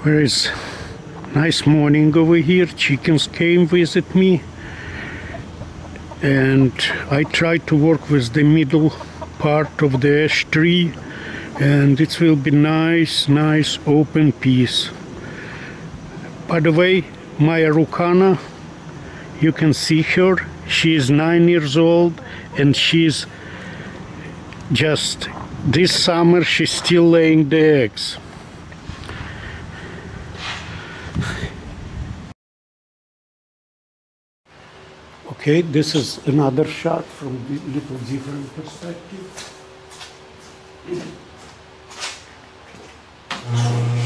Where is nice morning over here. Chickens came visit me, and I try to work with the middle part of the ash tree, and it will be nice open piece. By the way, my Araucana, you can see her. She is 9 years old, and she's just this summer she's still laying the eggs. Okay, this is another shot from a little different perspective.